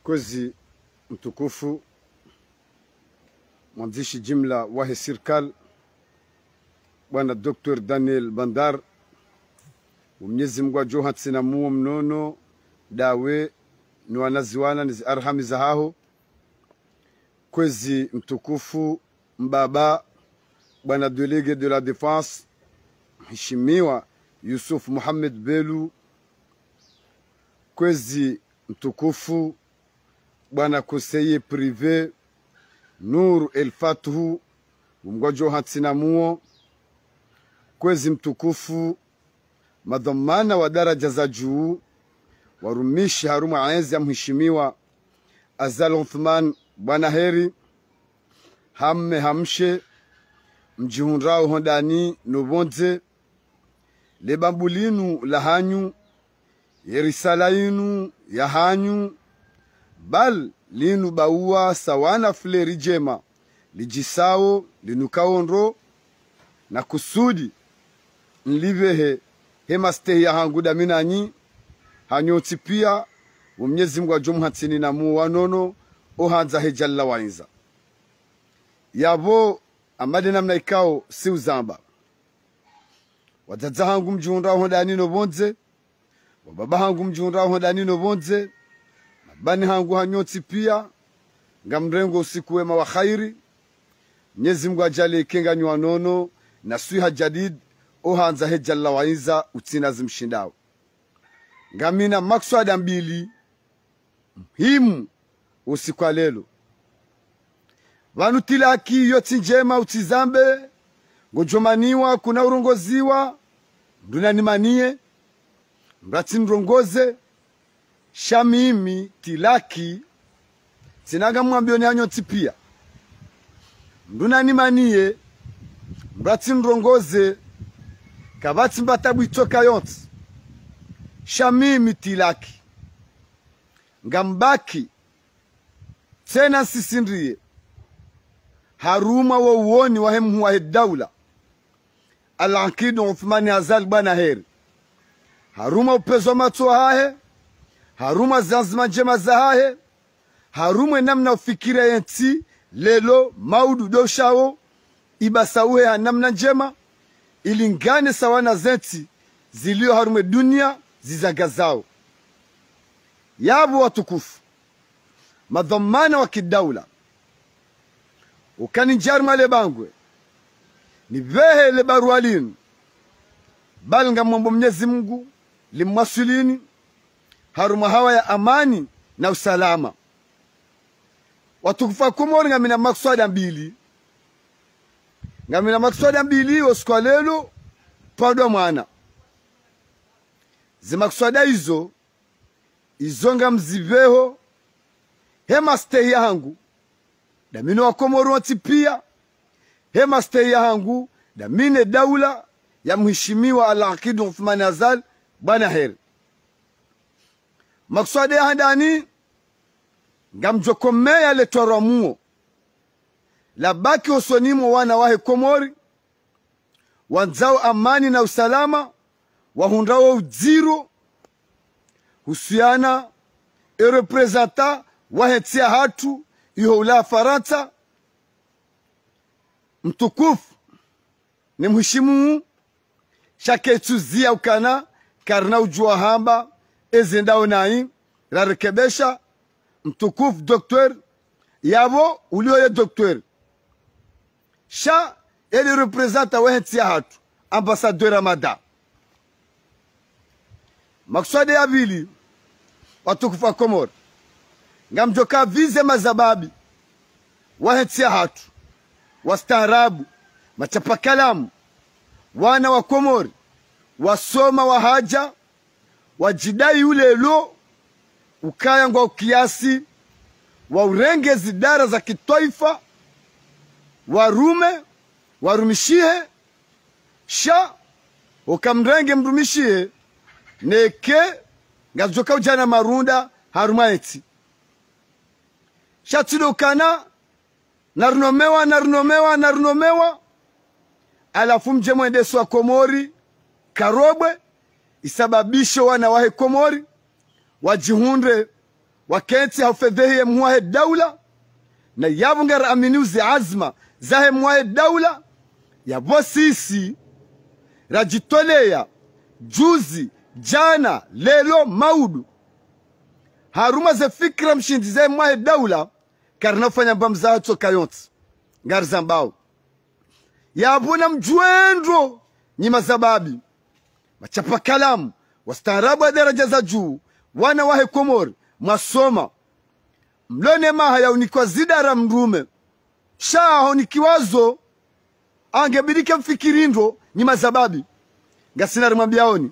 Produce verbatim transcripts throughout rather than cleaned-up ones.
Kozi mtukufu mwanzishi jimla wa serikali Bwana Doktor Daniel Bandar, Mwenyezi Mungu ajoha tsina muo mnono dawe ni wanaziwana ni arhami zahaho. Kozi mtukufu mbaba Bwana Delege de la Défense Mheshimiwa Yusuf Mohamed Belu. Kozi mtukufu Bwana Conseiller Privé Nur El Fatuhu mgojo hatsina muo. Kozi mtukufu madhamana wa daraja za juu warumishi haruma aenzi ya Mheshimiwa Azal Uthman Bwana heri hamme hamshe mjihunrao hondani nubonze lebambulinu lahanyu yerisala inu yahanyu bal linu baua sawana fleri jema lijisao linukaonro na kusudi nlivehe hemastehi ya hanguda minanyi hanyoti pia Mwenyezi Mungu ajomhatsini na muwanono ohanza hejalla wainza yabo amade namna ikao si uzamba wadadza hangu mjihunra hondani no bonze wababa hangu mjihunra hondani no bonze mabani hangu hanyoti pia ngamrengo usiku wema wa khairi. Mwenyezi Mungu ajali ikenga nyuanono na suiha jadid ohanza hejalla wainza utina zimshindao ngamina makswada mbili muhimu usiku lelo vanu tilaki yoti njema utizambe ngojomaniwa kuna urongoziwa ndunanimanie mrati nrongoze shamimi tilaki tinaga mwambioni hanyoti pia ndunanimanie mrati nrongoze kabati mbatabu itoka yonti shamimi tilaki ngambaki tena sisindrie haruma wa uoni wa hemu wa daula Al-Aqid Uthmani Azal Bwana heri haruma upezo mato hahe haruma zanzima njema za hahe haruma namna ufikira yenti lelo maudu doshao ibasauhe namna njema ilingane sawana zenti zilio harume dunia zizagazao yabu watukufu madhamana wa kidaula ukani njarma lebangwe ni vehe lebarualini balnga mwambo Mwenyezi Mungu limwasulini haruma hawa ya amani na usalama watukufa kumori ngamina makswada mbili ngamina makswada mbili osikwa lelo padwa mwana zimakswada hizo izonga mziveho hema stay yangu damino wakomoro wati pia hema stay yangu damine daula ya Mheshimiwa Al-Aqid Uthmani Azal Bwana heri makswada ya handani ngamjokomea letwaramuo labaki osonimo wana wahe komori wanzao amani na usalama wahundrao ujiro husiana e representa wahetia hatu iho ula Faransa mtukufu ni mheshimu shaketuzia ukana karna ujua hamba ezendao nai la rekebesha mtukufu doktor yabo ulio ye doktor sha ele representa wahetia hatu ambassadeur Ramada makswade ya vili watukufa Komori ngamjoka vize mazababi wahetia hatu wastaarabu machapa kalamu wana wa Komori wasoma wa haja wajidai ulelo ukaya ngwa kiasi wa urenge zidara za kitaifa warume warumishie sha ukamrenge mrumishie neke ngazoka ujana marunda harumaeti shatidokana narunomewa narunomewa narunomewa alafu mje mwendeso wa Komori Karobwe isababisho wana wahe Komori wajihunde wakenti haufedhehi mwahe daula na yabu ngara aminiuzi azma zahe mwahe daula yabo sisi rajitolea juzi jana lelo maudu haruma ze fikra mshindi zahe mwahe daula karna ufanya mbamza toka yonti ngari zambao yabuna mjuendro nyima zababi machapa kalamu wastaarabu wa daraja za juu wana wahe Komori masoma mlone maha ya unikwa zidara mrume shaho nikiwazo angebidike mfikirindo nyima zababi ngasinari mwambiaoni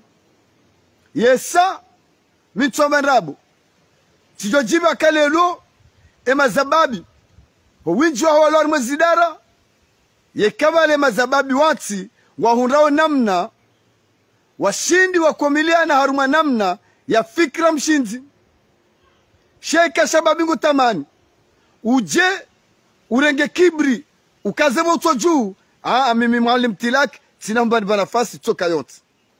yesa mitwamba nrabu chijojiba kalelo ema zababi winji wa walwari mwezidara yekabale mazababi wati wahunrao namna washindi wakomiliana haruma namna ya fikra mshindi sheka shababingu tamani uje urenge kibri ukazemo uto juu aa mimi mwalim tilak sina mbani banafasi toka yote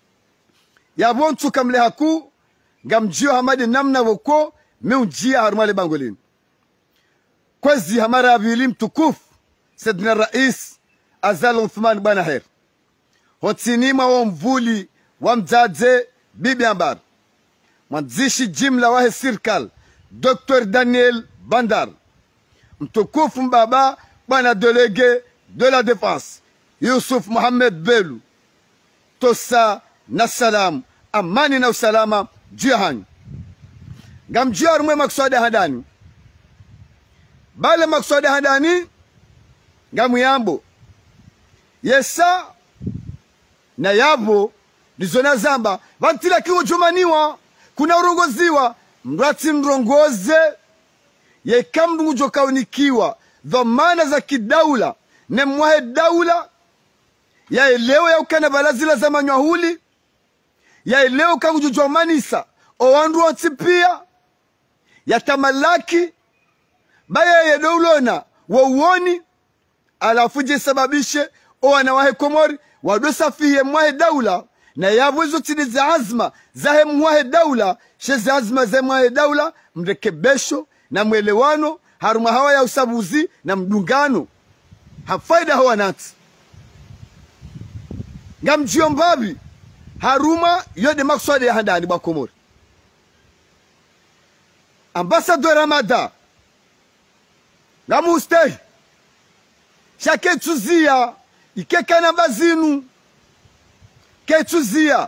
yabontu kamle haku ngamjio hamadi namna woko meunjia haruma le bangolini kwezi hamara abili mtukufu Sayyidina Rais Azal Uthman Banaher hotinima wa mvuli wa mzaze bibi ambar mwanzishi jimla wahe sirkal Doctor Daniel Bandar mtukufu mbaba bwana delege de la défense Yusuf Mohamed Belu tosa na salam amani na usalama jihan ngamjia rumwe makswada hadani bale makswada hadani ngamu yambo yesa na yabo nizona zamba vantila kiwo jumaniwa kuna urongoziwa mrati mrongoze yeka mdungu jokaunikiwa dhamana za kidaula ne mwahe daula ya elewe ya ukana balazila za manyahuli ya elewe kangu jujwa manisa owandu watipia ya tamalaki baya ya doulona wa uoni alafuje sababishe owana wahe Komori wadosa fiye mwahe daula na yavuzo tini za azma zahe mwahe daula shezi azma zahe mwahe daula mrekebesho na mwelewano haruma hawa ya usabuzi na mdungano hafaida hawa nati ngamjio mbabi haruma yode makswade ya handani ba Komori Ambassador Ramada ngamu ustahi shake tuzia ikekana bazinu ketuzia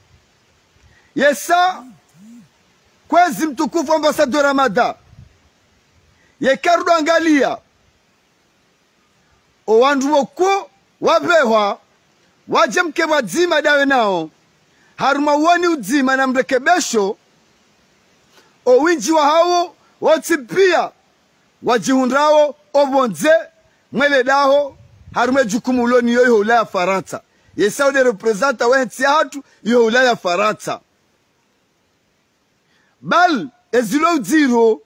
yesa kwezi mtukufu Ambassador Ramada yekarudo angalia owandu woko wabewa waje mke wadzima dawe nao haruma uoni udzima na mrekebesho owinji wa hawo wotipia wajihundrawo obonze mwele daho harume jukumu uloni yoyo ulaya Faransa yesa ude representa wensi hatu yoyo ulaya Faransa bal ezilo uziro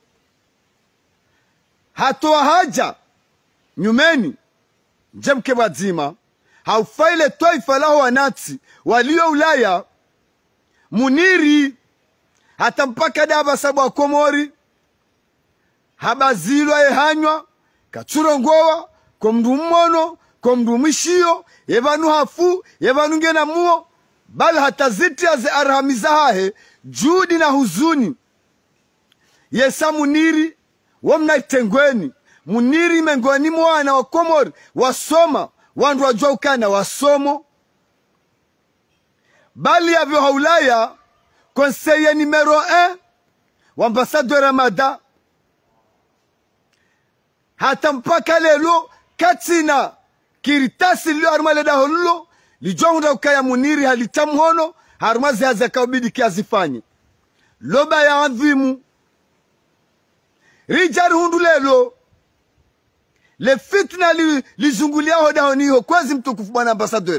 hatoa haja nyumeni njemke wadzima haufaile toifa lao wanati walio ulaya muniri hata mpaka daba sabu wa Komori habazilwa ehanywa kachurongowa komdu mmono komdu mishio yevanu hafu yevanu ngena muo bali hata ziti aze arhamiza hahe judi na huzuni yesa muniri wamna itengweni muniri mengoni mwana wa Komori wasoma wandu wajua ukana wasomo bali ya vyo haulaya conseiller numero un wa Ambassador Ramada hata mpaka lelo katina kiritasi lio harumale da holo lijonda ukaya muniri halitamhono harumazi haza kaubidi kiazifanye loba ya adhimu rijari hundu lelo le fitna li, lizungulia hoda honiho kwezi mtukufu bwana Ambassador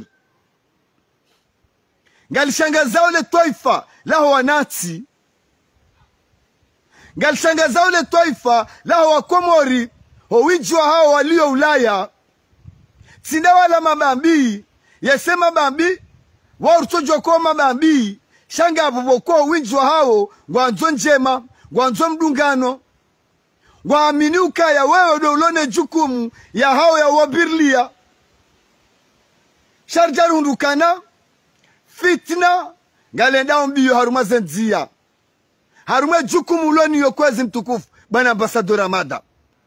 ngalishangazao le toifa laho wanati ngalishangazao le toifa laho wa Komori howijwa hao walio ulaya sinda wala mabambi yese mabambi wa urtojwa kwa mabambi shanga abuboko howijwa hao ngwanzo njema gwanzo mdungano waamini ukaya wewe ndo ulone jukumu ya hao ya wabirlia sharjar hundukana fitna ngalenda mbiyo haruma zenzia haruma jukumu uloni yokwezi mtukufu bwana ambasador Ramada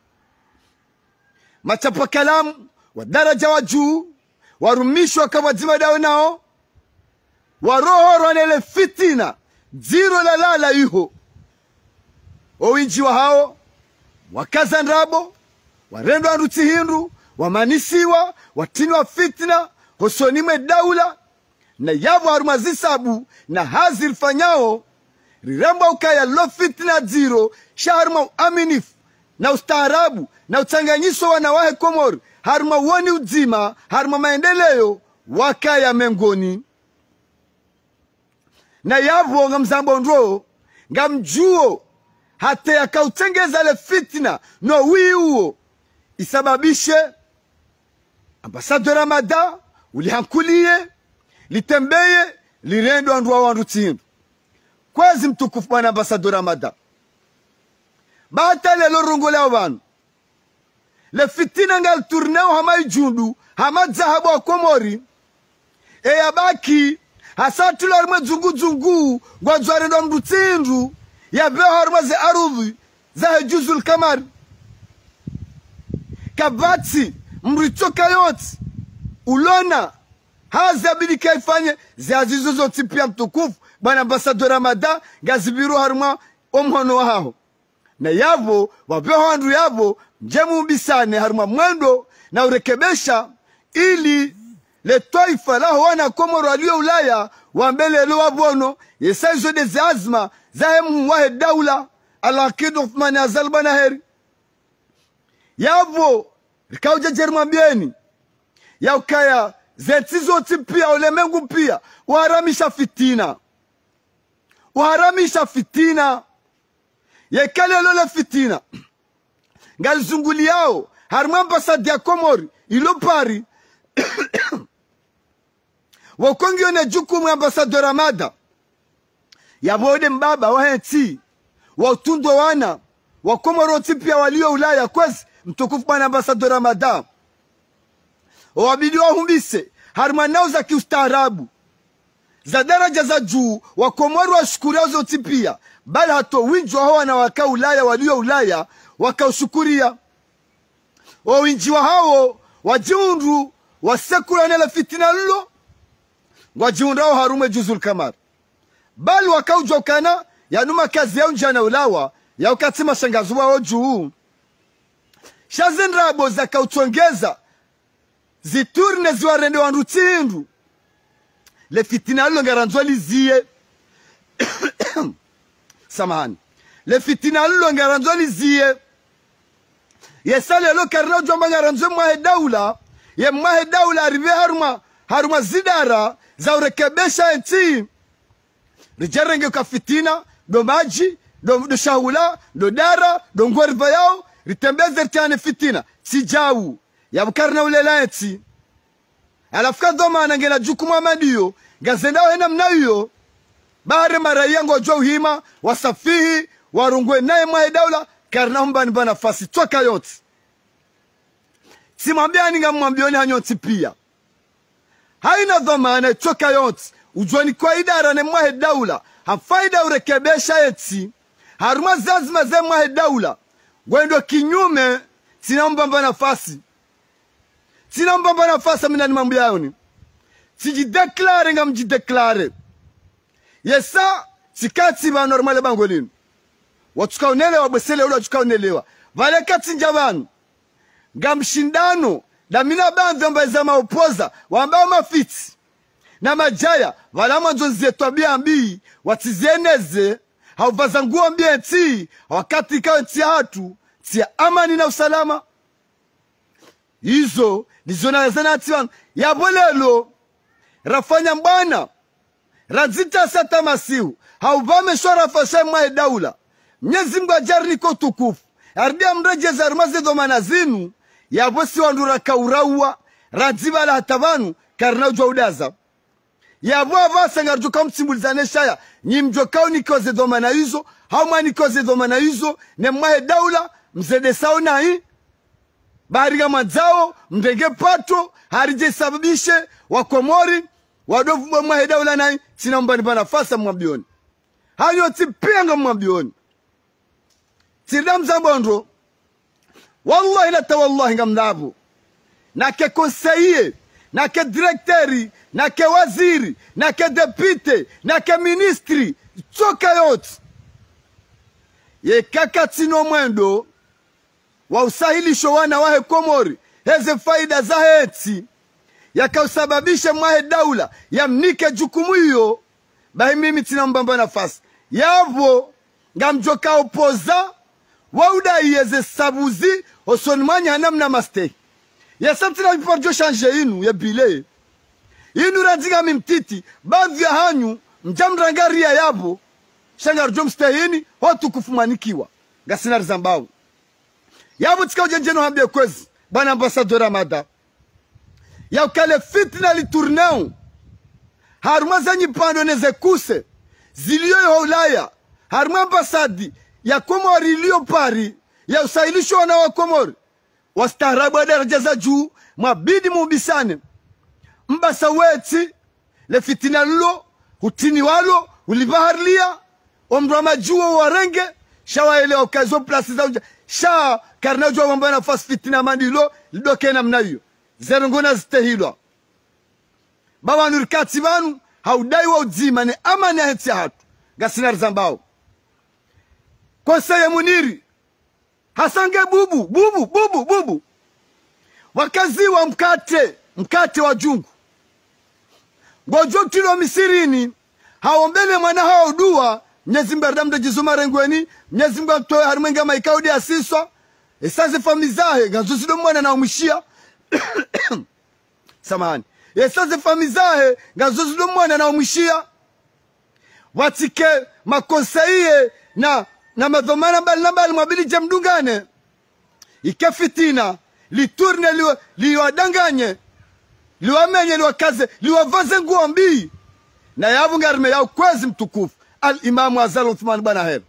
machapa kalamu wa daraja wa juu warumishwa kama dawe nao waroho ronele fitina ziro la lala iho owinji wa hao wakaza nrabo warendo aruti hindu wamanisiwa watinwa fitna hosonime daula na yavo harumazisabu na hazir fanyao riramba ukaya lo fitna ziro shaharuma aminifu na ustaarabu na utanganyiso wanawahe Komori haruma woni uzima haruma maendeleo wakaya mengoni na yavo ngamzambo ndro ngamjuo hata yakautengeza le fitna no wiuo isababishe ambasador Ramada ulihankulie litembeye lirendo andwa wandu tindu kwezi mtukufu bwana ambasador Ramada bata lelo rungo leo banu le fitina ngal tourneo hama ijundu hama zahabu wa Komori e yabaki hasatu lorme zungu zungu gwazware ndo mdu tindu ya beho haruma ze arudhi za juzul kamari kabati mritoka yote ulona haza bidi kaifanye ziazizo zote pia mtukufu bwana ambasador Ramada gazibiru haruma omhono wahao na yavo wabeho andu yavo mjemu mbisane haruma mwendo na urekebesha ili le taifa lao wana Komoro walio Ulaya wambele lo wabono yesaizo de azma zahemu wahe daula alakidu Uthmani azalbana heri yavo rikauja jermambieni ya ukaya zetizo tipia ulemengu pia uharamisha fitina uharamisha fitina yekale lole fitina ngalizunguli yao haruma ambasadi ya Komori ilo pari wakongi yone jukumu ambasador Ramada yabode mbaba waheti wautundwa wana wa Komoro tipia walio Ulaya kwezi mtukufu bwana ambasador Ramada wabidi wahumbise haruma nao za kiustaarabu za daraja za juu wa Komoro wa shukuria zote pia bali hato winji wa hawa na waka Ulaya walio Ulaya wakaushukuria wa winji wa hao wajiundu wa sekula nela fitina lulo wajiundu hao harume juzul kamar bali wakaujokana ya numa kazi yao njana Ulawa ya ukatima shangazi wao juu shazen rabo za kautongeza ziturne ziwarende wandutindu le fitina lulo ngaranzwa lizie samahani le fitina lulo ngaranzwa lizie yesale lo karno jomba ngaranzwa mwahe daula ye mwahe daula arrive haruma haruma zidara za urekebesha enti rijarenge ka fitina do maji do, do shahula do dara do ngorva yao ritembeze tane fitina sijawu ya bukarna ulela enti alafika doma anangela jukumu amadiyo gazenda hena mnayo bare maraya ngojo uhima wasafihi warungwe naye mwahe daula karna mbani bana fasi toka yote simwambia ninga mwambioni hanyoti pia haina dhamana toka yote ujoni kwa idara ne mwahe daula hafaida urekebesha eti haruma zazima ze mwahe daula gwendo kinyume tina mbamba nafasi tina mbamba nafasi amina ni mambu yaoni sijideklare nga mjideklare yesa sikati ba normale bangolinu watuka unelewa wabesele ula watuka unelewa vale kati njabanu nga mshindano na mina bandhe mba za maopoza wambao mafiti na majaya wala mwanzo zetu mbii watizieneze hauvaza nguo mbie nti wakati ikawe nti hatu tia amani na usalama hizo nizo na zana atiwanu ya bolelo rafanya mbana razita sata masihu hauvame shora fashe mwae daula mnyezi mga jari niko tukufu ardia mreje za rumaze domana zinu ya bosi wandura kauraua radziba la hatavanu karna ujwa udaza ya bwa sangarjo kam simbulizane shaya ni mjokao nikoze dhamana hizo hauma nikoze dhamana hizo ne mwahe daula mzede sauna hii bariga manzao mdenge pato harije sababishe wakomori wadovu mwahe daula na hii sina mbani bana fasa mwabioni hayo tipia mwabioni Sirdam Zambondro, wallahi la tawallahi ngamdabu, na ke conseiller, na ke directeur, na ke waziri, na ke député, na ke ministri, tsoka yote. Ye kakatino mwendo, wa usahilisho wana wahe Komori, heze faida za heti, yaka usababishe mwahe daula, ya mnike jukumu hiyo, bahi mimi tina mbamba nafasi. Yavo, ngamjoka opoza, wauda yeze sabuzi osonmanya hanamna maste ya samtina biporjo changer inu ya bile inu randiga mimtiti bavya hanyu mjamrangaria yabo shangar jom stehini hotu kufumanikiwa ngasinar zambao yabo tika ujenjeno hambia kwezi bana ambassadeur Amada ya ukale fitna li tourneo haruma zanyi pando neze kuse ziliyo ya ulaya haruma ambasadi ya Komori iliyo pari ya usailisho wana wa Komori wastaarabu wa daraja za juu mabidi mubisane mbasa weti le fitina lulo hutini walo ulibaharlia omdwa majuo warenge shawa ile okazo plasi za uja sha karnajwa wamba na fas fitina mandilo lidoke na mnayo zerongona zitehilwa baba nurikati banu haudai wa udzima ne amani heti hatu gasinar zambao Konseye Muniri Hasange bubu bubu bubu bubu wakazi wa mkate mkate wa jungu ngojo kilo misirini haombele mwana hao dua Mwenyezi Mungu ardamdo jizuma rengweni Mwenyezi Mungu atoe harmenga maikaudi asiswa esaze famizahe ganzusido mwana na umishia samahani esaze famizahe ganzusido mwana na umishia watike makonseye na na madhomana mbali na mbali mwabili jamdungane ikafitina liturne liwa, liwa danganye liwa menye liwa kaze liwa vaze nguo mbii na yavu ngarme yao kwezi mtukufu al-imamu Azal Uthman bana hebe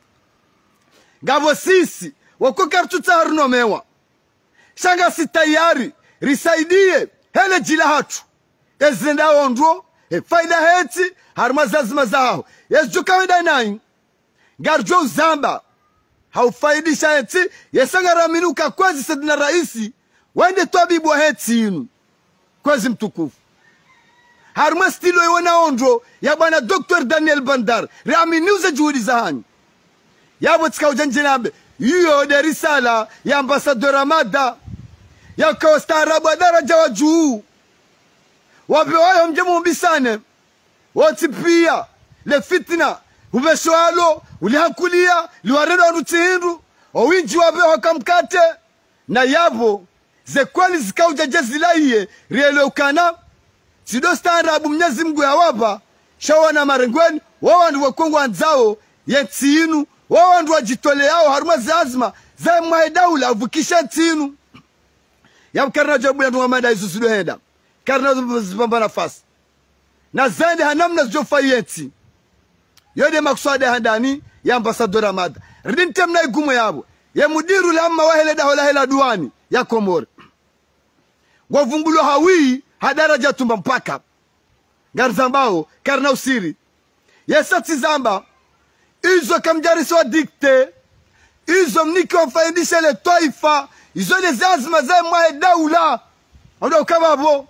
gavo sisi wako kartuta haruno mewa shanga si tayari risaidie hele jila hatu ezenda ondro e faida heti haruma zazima zao yezuka wenda nayi Garjo Zamba haufaidisha heti yesanga raminuka kwezi sedina raisi wende tobibu wa heti inu kwezi mtukufu haruma stilo iwana ondro ya bwana Doctor Daniel Bandar raminiuze juhudi za hanyu yabo tika ujanjinabe hiyo de risala ya ambassadeur Amada ya kwa ustaarabu wa daraja wa juu wape wayo mjemu mbisane wati pia le fitna ubeshwalo ulihakulia liwareda wanutihindu owinji wabe wakamkate na yabo ze kweli zikauja jezilaiye rieleukana sido staarabu Mwenyezi Mungu ya wapa shawa na marengweni wawandu wakongo anzao yetinu wawandu wajitole yao haruma zazima za mwae daula avukisha tinu ya karna jabu ya nduwa mada isu sido heda karna zipamba nafasi na zende hanamna zijofa yeti yode makswade handani ya ambassadeur Amada ridinte mna igumo yabo ya mudiru lamma wahele da hola hela duani ya Komori wavumbulo hawi hadaraja tumba mpaka garzambao karna usiri yesati zamba izo kamjarisi wa dikte izo mniki wafaidisha le taifa izo le zazima za mwae daula wado ukababo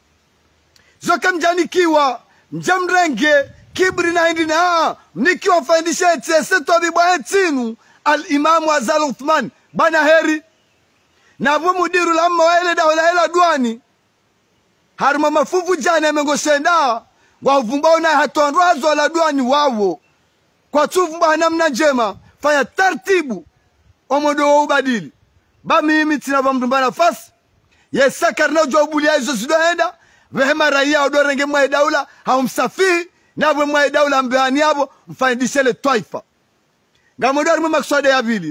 izo kamjanikiwa mjamrenge kibri na hindi na mniki wafaidisha etese tobibu etinu al-imamu Azal Uthman bana heri na mudiru lamma waile da wala hela duani haruma mafuvu jana mengoshenda wavumbao na hatondwazo la duani wawo kwa tuvumba namna njema fanya taratibu omodo ubadili ba mimi tina bamdumba nafasi yesa karna jobuli hizo zidoenda vehema raia odorenge mwa daula haumsafi na bwe mwa daula mbani yabo mfaidishe le taifa ngamodor mu maksode ya bili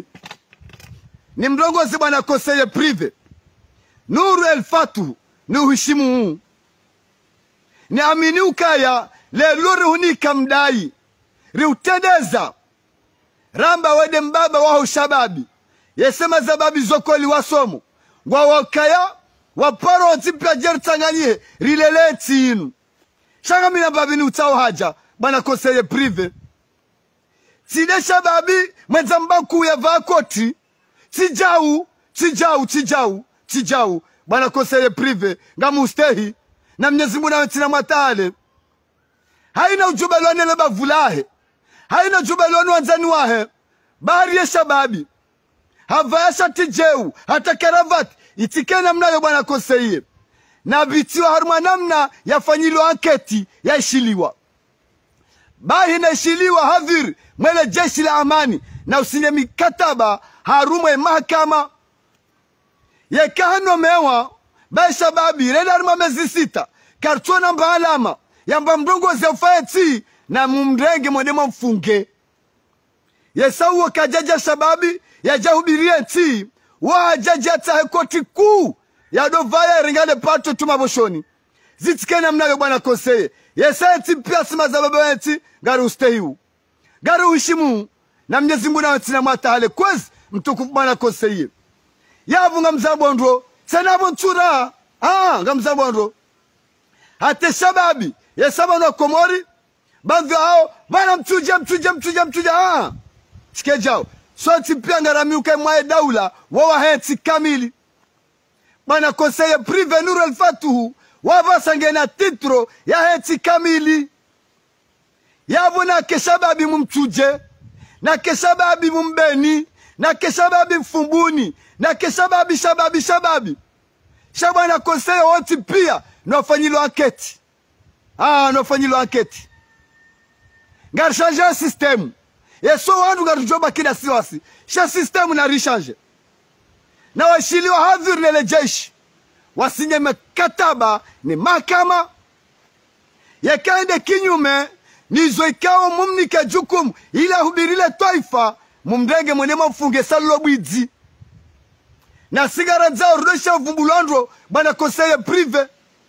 ni mrongozi bwana conseiller privé Nuru El Fatu ni uheshimu ni amini ukaya lelo rihunika mdai riutendeza ramba wede mbaba waho shababi yesema zababi zokoli wasomo ngwa wakaya waparo ontipia jertanganyie rileleti inu shanga mina babi ni utao haja bana konseye prive tide shababi mwenza mbaku ya vakoti tijau tijau tijau tijau bana konseye prive nga mustehi na Mwenyezi Mungu na tina matale haina ujubelwane leba vulahe haina ujubelwane wanzani wahe bahari ya shababi havayasha tijeu hata karavati itikena mnayo bwana konseye na bitiwa haruma namna yafanyilo anketi ya ishiliwa bahi na ishiliwa hadhir mwele jeshi la amani na usinye mikataba haruma mahakama yekahano mewa bahi shababi reda haruma mezi sita kartona mba alama yamba mdongo zefayeti na mumrenge mwenemo mfunge yesawo kajaja shababi ya jahubirie ti wa jaja tahekoti kuu ya dovaya ringale pato tumaboshoni zitikena mnayo bwana konseye yesayeti pia sima za baba eti gari ustehiu gari uishimu na Mwenyezi Mungu na watina matahale kwezi mtukufu bwana konseye yavu nga mzabondro senabo ntura ah nga mzabondro hate shababi yesaba no komori bandu hao bana mtuje mtuje mtuje mtuje ah sikejao soti pia ngarami uke mwae daula wawa heti kamili bana konseye prive Nuru El Fatuhu wavasangena na titro ya heti kamili yavu na keshababi mumtuje na keshababi mumbeni na keshababi mfumbuni na keshababi shababi shababi shabana konseye woti pia nofanyilo anketi ah nofanyilo anketi ngarishanja system yeso wandu ngarujoba kila siwasi sha system na rishange na washiliwa hadhir lele jeshi wasinye mkataba ni mahakama yakaende kinyume nizo ikao mumnike jukumu ila hubirile taifa mumdenge mwenema mfunge salulo bwizi na sigaranza urudesha uvumbulandro bana konseye prive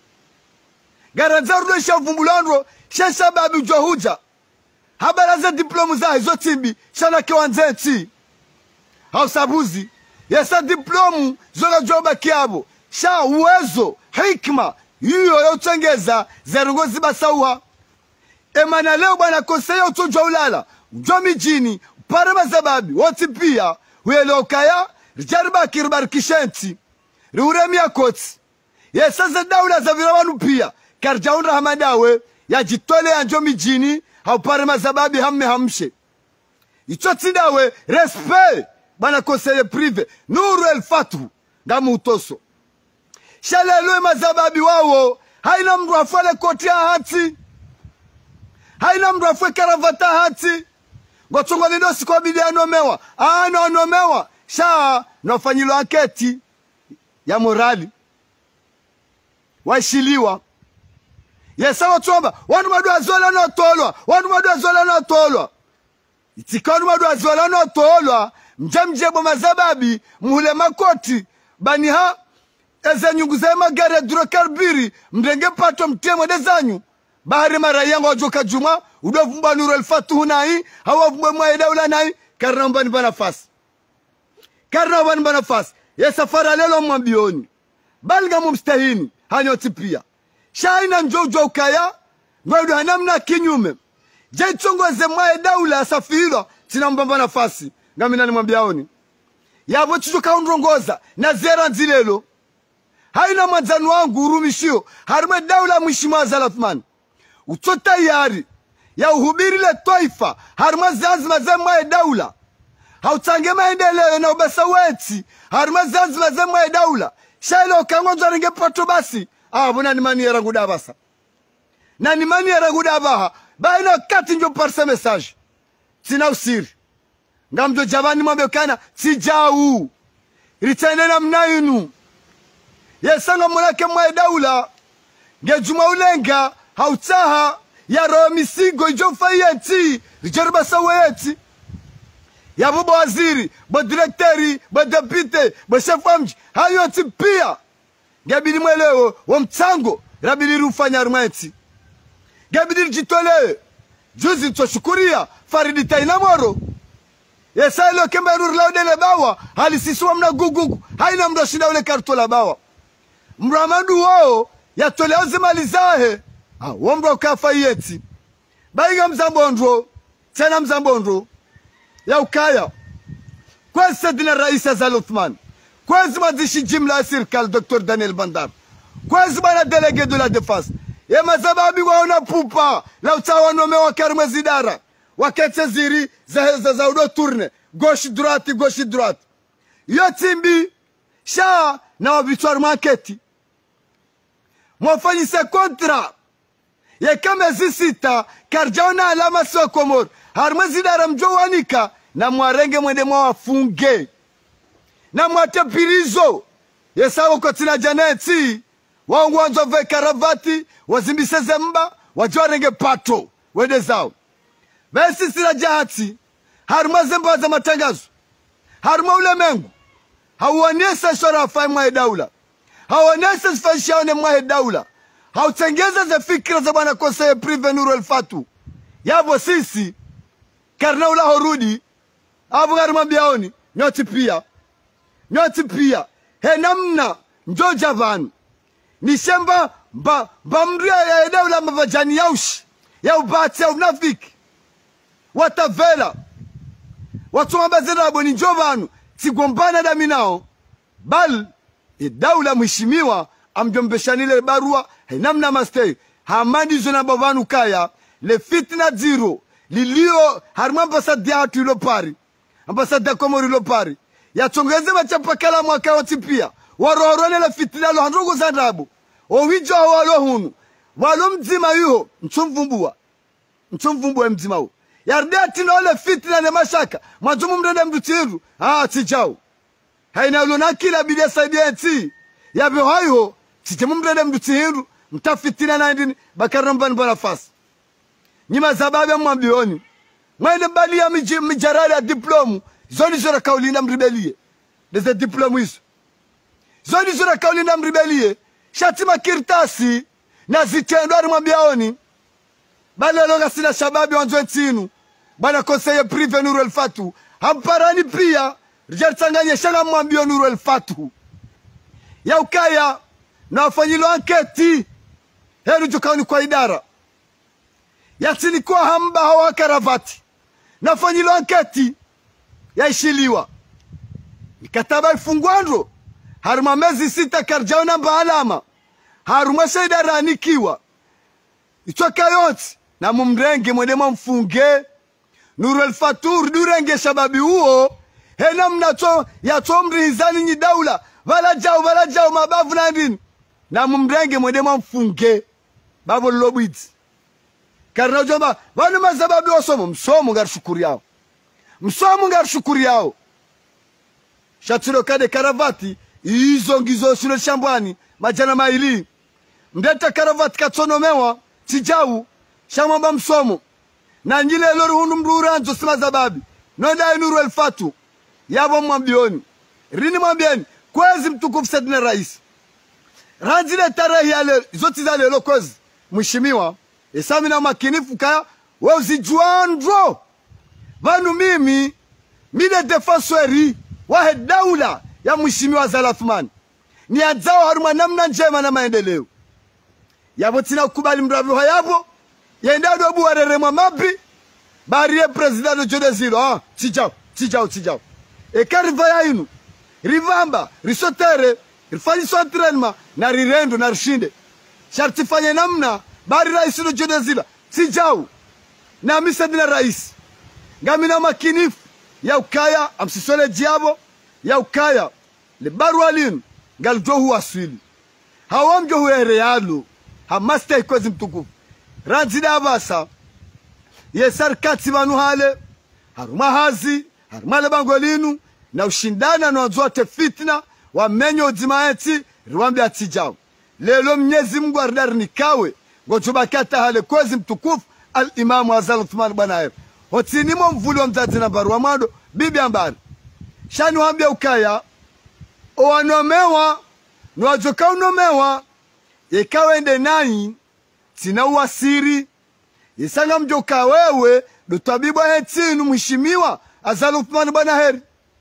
garanza urudesha uvumbulandro shesha babi ujohuja habaraza diplomu za hizo timbi shana kiwanzeti hausabuzi yesa diplomu zoga joba kiabo sha uwezo hikma hiyo yotengeza zerungozi basauha emana leo bwana konseye utojwa ulala ujwa mijini parema zababi woti pia huelo kaya rijariba kirbarikishenti riuremia koti yesa za daula za virawanu pia karjaun rahamadawe ya jitole anjo mijini hauparema zababi hamme hamshe ichoti dawe respect bana konseye prive Nuru El Fatuhu ngamu utoso shalelwe mazababi wawo haina mdu afale koti ya hati haina mdu afwe karavata hati ngotongo lidosi kwa bidi anomewa ano anomewa shaa nofanyilo anketi ya morali waishiliwa yesawa tuomba wanu madu azola no tolwa wanu madu azola no tolwa itikanu madu azola no tolwa mjamjebo mazababi muhule makoti bani ha eze nyungu za magari hidrokarbiri mdenge pato mtemo dezanyu bahari mara yangu wajoka juma udovumba Nuru El Fatuhu nai hawa vumba mwae daula nai karna mbani banafasi karna mbani banafasi yesafara lelo mwambioni balga mumstahini hanyoti pia shaina njojo ukaya mwadu hanamna kinyume jaitongoze mwae daula safira tina mbamba nafasi ngamina ni mwambiaoni yabo chuchoka undrongoza na zera nzilelo haina mwanzanu wangu urumishio harume daula mwishimawa Zalathman utota yari ya uhubiri le taifa harume zanzima ze mwae daula hautange maendeleo na ubasa weti harume zanzima ze mwae daula shailo kangonzo ringe pato basi ah bona ni mani yarangu dabasa na ni mani yarangu dabaha baina kati njo parse message tina usiri ngamdo javani mwambe kana tijau ritenena mnayinu yesanga mulake mwae daula ngejuma ulenga hautaha ya roho misigo ijofa yeti rijarba saweti ya bubo waziri bo direkteri bo depute bo chef amji hayo ti pia ngabili mwelewo wa mtango rabili rufanya rumenti gebidi jitole juzi toshukuria Faridi Tainamoro yesa ilo kemberu laudele bawa halisiswa mna gugugu haina mdo shida ule kartola bawa mramadu wao ya toleo zimalizahe ah womro kafa yeti baiga mzambondro tena mzambondro ya ukaya kwa sadina rais Azal Othman kwa mazishi jimla serikali Docteur Daniel Bandar kwa bana délégué de la défense ya mazababi waona pupa la utawanome wa karma zidara wakati ziri za za za udo tourne gauche droite gauche droite yotimbi sha na wabitoire marketi mwafanyisa kontra ya kama zisita karjaona alama swa Komoro harma zidara mjowanika na mwarenge mwende mwafunge na mwatapirizo yesawo kotina janeti wangu wanzo ve karavati wazimbise zemba wajwarenge pato wende zao besi sila jahati haruma zemba za matangazo haruma ule mengu hauonesa shora fai mwae daula hauonesa sifashiaone mwae daula hautengeza za fikra za bwana konseye prive Nuru El Fatu yabo sisi karna ula horudi abu haruma biaoni nyoti pia nyoti pia he namna njoja vanu nishemba ba bamria ya daula mavajani yaushi ya ubati ya unafiki watavela watu mabazira aboni njovanu sigombana dami nao bal daula mheshimiwa amjombeshanile barua namna mastay hamadi zona bavanu kaya le fitna zero lilio harma ambasade ya hatu ilo pari ambasade ya Komoro ilo pari ya tongeze machapakala mwaka wati pia warorone le fitna lo handrogo zandabu owijo walo hunu walo mzima yuho mchumvumbua mchumvumbua mzima huo yardati na ole fitna na mashaka majumu mrende mdutiru ah tijao haina ulona kila bidia saidienti yabe hayo tijemu mrende mdutiru mtafitina na ndini bakaramba nbana fasi nyima zababu ya mwambioni mwende mbali ya mijarali ya diplomu zoni zora kaulinda mribelie deze diplomu hizo zoni zora kaulinda mribelie shatima kirtasi na zitendo ari mwambioni bale loga sina shababi wanzo etinu bana konseye prive Nuru El Fatu hamparani pia rijartanganye shanga mwambio Nuru El Fatu ya ukaya na wafanyilo anketi heru jukauni kwa idara ya tini kwa hamba hawa karavati na wafanyilo anketi ya ishiliwa mikataba ifungwandro haruma mezi sita karjao namba alama haruma shaidara anikiwa itoka yoti na mumrenge mwedema mfunge Nuru El Fatu durenge shababi huo hena mnato ya tomri hizani nyi daula wala jao wala jao mabavu na ndini na mumrenge mwedema mfunge babu lobiti karna ujamba wanu mazababi wasomo msomo ngari shukuri yao msomo ngari shukuri yao shatiro kade karavati izo ngizo shule shambwani majana maili mdeta karavati katsonomewa tijau shamamba msomo na njile lori hundu mruranzo sima zababi nonda Nuru El Fatu yabo mwambioni rini mwambioni kwezi mtukufu Sadina rais ranzile tarehi yale zoti za lelo kwezi mheshimiwa esami na makinifu kaya we uzijuandro vanu mimi mide defensori wahe daula ya mheshimiwa Azal Othman ni adzao haruma namna njema na maendeleo yabo tina kubali mravi hayabo yenda dobu warere mamabi bariye president Jode Zilo ah tijao tijao tijao e kariva ya inu rivamba risotere rifanyi so entraînement na rirendo na rishinde sharti fanye namna bari rais no Jode Zilo tijao na misadina rais ngamina makinifu ya ukaya amsisole jiabo ya ukaya le barwalin galjo huwa swili hawamjo huere yalo hamasta ikozi mtukufu ranzida basa yesar kati manu hale haruma hazi haruma lebangolinu na ushindana na wazote fitna wa menyo dimaeti riwambi atijao lelo Mwenyezi Mungu ardar nikawe ngojubakata hale kozi mtukufu al-Imam Azal Othman banaer hotinimo mvuli wa mzazi na barua mado bibi ambari shani wambia ukaya owanomewa nwajoka unomewa yekawende nani tina uwasiri Isanga mjoka wewe dutabibu hetinu mheshimiwa Azali Uthmani bwana heri.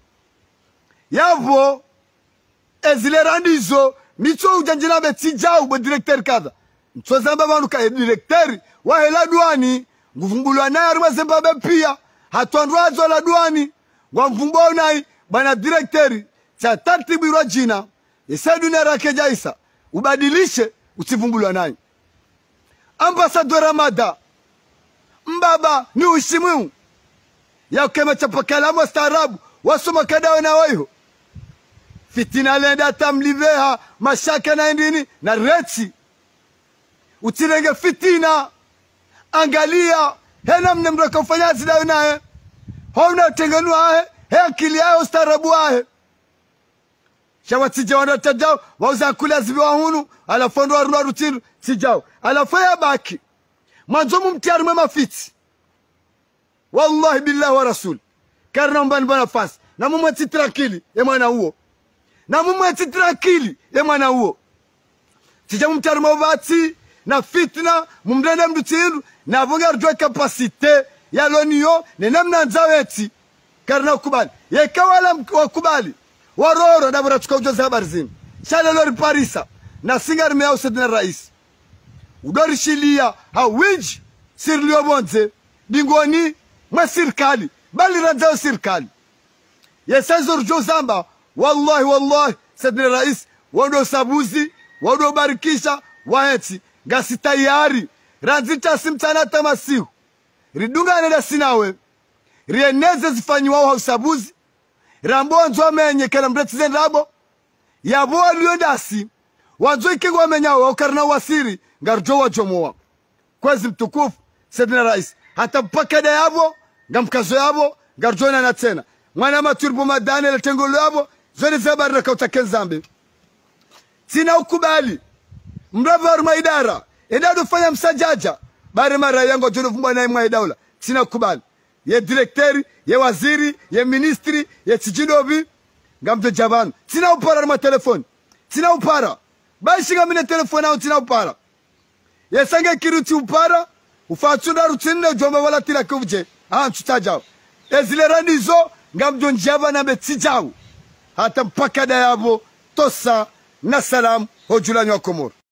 Yavo ezile randizo micho ujanjina betija ube directeur kadha. Mcho zamba banu ka directeur wa hela duani nguvumbulwa naye aruma zembabe pia hatuandwazo la duani ngwa mvumbo nai bwana directeur cha tartibu ro jina yesedu na rakeja isa ubadilishe usivumbulwa naye. Ambassador Ramada mbaba ni ushimu ya kema chapakala mstaarabu wasoma kadawa na waiho fitina lenda tamliveha mashaka na ndini na reti utirenge fitina angalia hena mnemro kufanya zidawe naye hauna tengenua ahe he akili yao ustaarabu ahe shawatije wana tajao wauza kula zibiwa hunu alafondo warunwa rutiru sijao alafaya baki manzomu mtiari mwema fiti wallahi billahi wa rasul karna mbani bana fasi na mumweti trakili ye mwana uo na mumweti trakili ye mwana uo sija mumtiari mwavati na fitna mumdende mdutiru na vunga rujwa kapasite ya loniyo nenamna nzaweti karna ukubali ye kawala wakubali waroro na bura tuka ujoza habari zini shale lori parisa na singari mea usedina rais udori shilia hawiji sirlio bonze bingoni mwa sirkali bali ranzao sirkali yesazo rujo zamba wallahi wallahi sedina rais wado sabuzi wado barikisha waheti gasi tayari ranzita simtana tamasihu ridunga neda sinawe rieneze zifanyiwa wa usabuzi rambo nzo amenye kala mbreti zen rabo yabo aliyodasi wanzo ikigo amenyawa wakarna wasiri ngarjo wa jomoa kwezi mtukufu sedina rais hata mpaka yabo ngamkazo yabo ngarjona na tena mwana maturbo madane le tengolo yabo zoni zabar na kautaken zambi sina ukubali mrava maidara edado fanya msajaja bare mara yango jono fumba na mwa daula sina ukubali ye directeur ye waziri ye ministri ye tijidobi ngamte javan sina upara na telefoni sina upara bashiga mine telefoni au sina upara ye sange kiruti upara ufatunda rutine jomba wala tila kuvje ah tutaja ezile randizo ngamjo njaba na betijau hata mpaka da yabo tosa na salam hojulani wa Komoro.